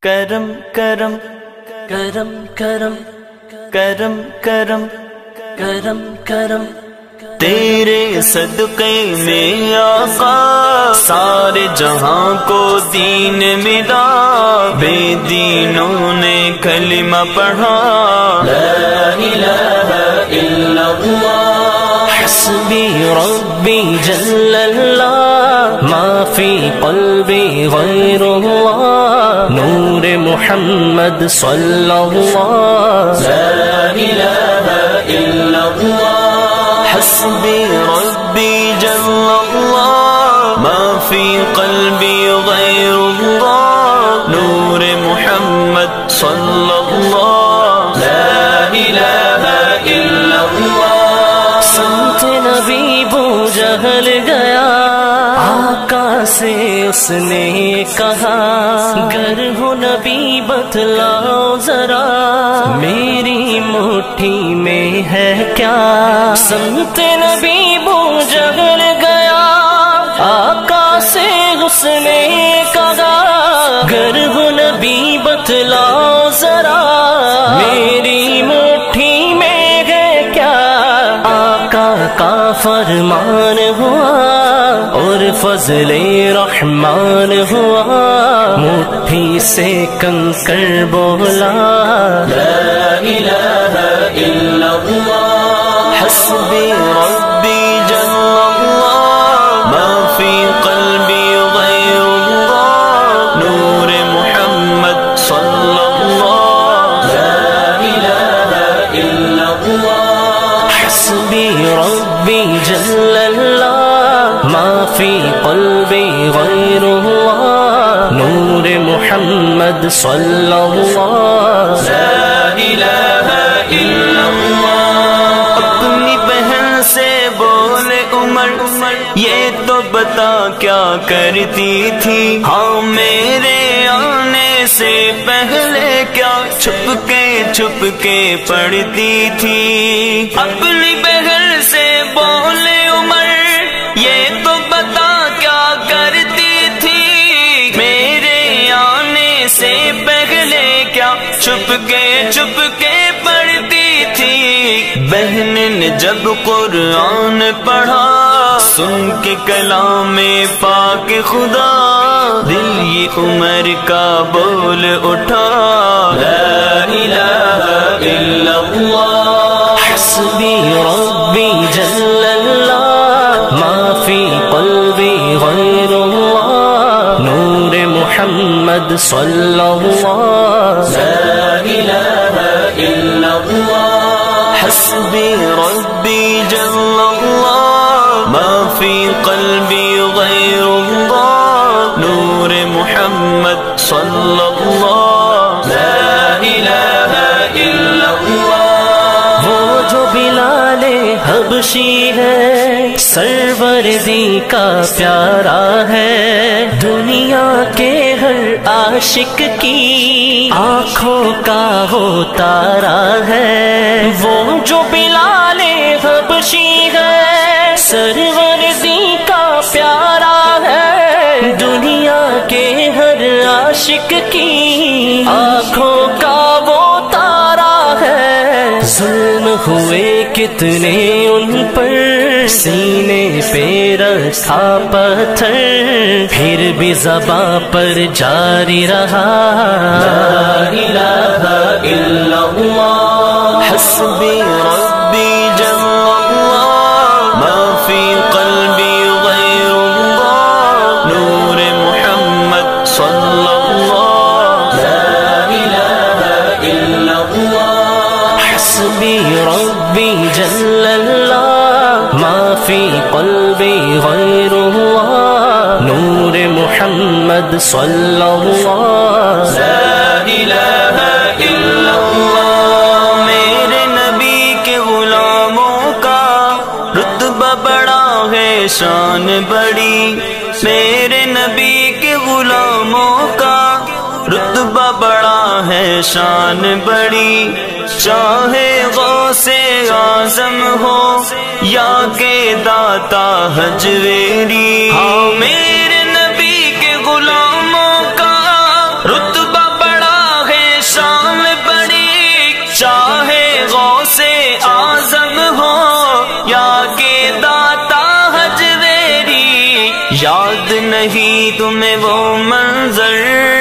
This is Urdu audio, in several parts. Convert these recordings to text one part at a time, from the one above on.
کرم کرم کرم کرم کرم کرم کرم کرم تیرے صدقے میں آقا سارے جہاں کو دین ملا، بے دینوں نے کلمہ پڑھا، لا الہ الا اللہ حسبی ربی جل اللہ، ما فی قلبی غیر اللہ، نور محمد صلی اللہ، لا الہ الا اللہ حسبی ربی جل اللہ، ما فی قلبی غیر اللہ، نور محمد صلی اللہ، لا الہ الا اللہ۔ سنت نبی بو جہل گیا، آقا سے اس نے کہا، گر ہو نبی بتلاؤ ذرا، میری مٹھی میں ہے کیا؟ سنت نبی بو جہل گیا، آقا سے اس نے کہا، گر ہو نبی بتلاؤ ذرا، میری مٹھی میں ہے کیا؟ آقا کا فرمان ہوا اور فضل رحمان ہوا، مٹھی سے کنکر بولا، لا الہ الا اللہ حسبی ربی جل اللہ، ما فی قلبی غیر اللہ، نور محمد صلی اللہ، لا الہ الا اللہ حسبی ربی جل اللہ، ما فی قلبی غیر اللہ، نور محمد صلی اللہ، لا الہ الا اللہ۔ اپنی بہن سے بولے عمر، یہ تو بتا کیا کرتی تھی، ہاں میرے آنے سے پہلے کیا چھپ کے پڑھتی تھی؟ اپنی بہن سے بولے عمر، یہ تو بتا کیا کرتی تھی، میرے آنے سے پہلے کیا چھپ کے پڑھتی تھی؟ بہن نے جب قرآن پڑھا، سن کے کلام پاک خدا، دل یہ عمر کا بول اٹھا، لا الہ الا اللہ حسبی ربی جل اللہ، ما فی قلبی غیر اللہ، نور محمد صلی اللہ، لا الہ الا اللہ حسبی ربی جل اللہ، ما فی قلبی غیر اللہ، نور محمد صلی اللہ، لا الہ الا اللہ۔ وہ جو بلال حبشی ہے، سروردی کا پیارا ہے، دنیا کے ہر عاشق کی آنکھوں کا وہ تارا ہے، وہ جو بلال حبشی ہے، سروردی کا پیارا ہے، دنیا کے ہر عاشق کی آنکھوں کا وہ تارا ہے، ظلم ہوئے کتنے ان پر، سینے پہ رکھا پتھر، پھر بھی زباں پر جاری رہا، لا الہ الا اللہ حسبی ربی جل اللہ، ما فی قلبی غیر اللہ، نور محمد صلی اللہ، لا الہ الا اللہ حسبی ربی جل اللہ، ما فی قلبی غیر اللہ، نور محمد صلی اللہ، لا الہ الا اللہ۔ میرے نبی کے غلاموں کا رتبہ بڑا ہے، شان بڑی، میرے نبی کے غلاموں کا رتبہ بڑا ہے، شان بڑی، چاہے غوث اعظم ہو یا کہ داتا حجویری، ہاں میرے نبی کے غلاموں کا رتبہ بڑا تمہیں وہ منظر،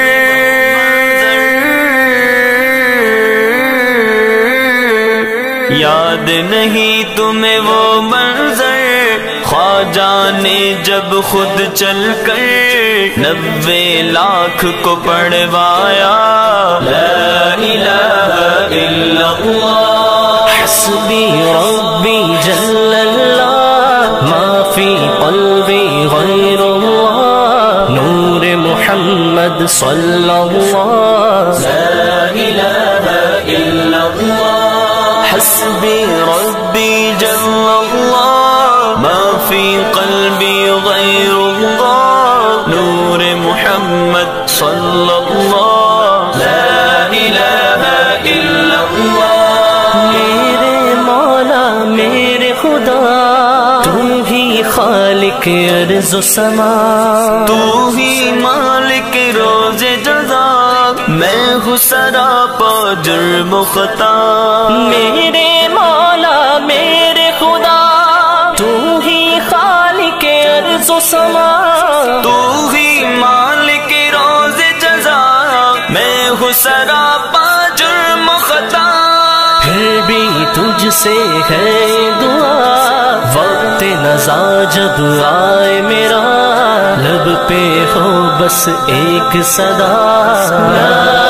یاد نہیں تمہیں وہ منظر، خواجہ نے جب خود چل کر 90 لاکھ کو پڑھوایا، لا الہ الا اللہ حسبی ربی جل اللہ، ما فی قلبی غیر اللہ، نور محمد صلی اللہ، لا الہ الا اللہ حسبی ربی جل اللہ، ما فی قلبی غیر اللہ، نور محمد صلی اللہ، لا الہ الا اللہ۔ میرے مولا میرے خدا، تو ہی خالق ارض و سما، تو ہی مالک روز جزا، میں ہوں سراپا جرم و خطا، میرے مولا میرے خدا، تو ہی خالق ارض و سما، تو ہی مالک روز جزا، میں ہوں سراپا جرم و خطا، پھر بھی تجھ سے ہے دعا، وقت نزا جب آئے میرا، لب پہ ہو بس ایک صدا،